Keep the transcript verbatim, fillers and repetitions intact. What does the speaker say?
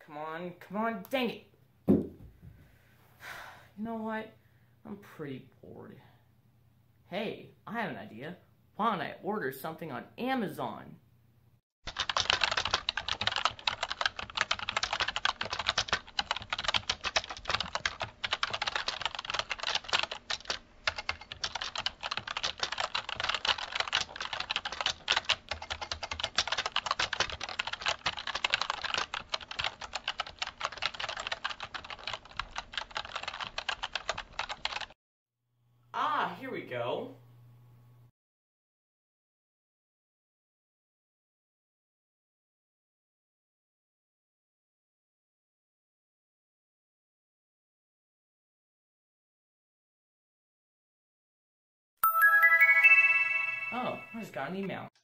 Come on, come on, dang it. You know what? I'm pretty bored. Hey, I have an idea. Why don't I order something on Amazon? Ah, here we go. Oh, I just got an email.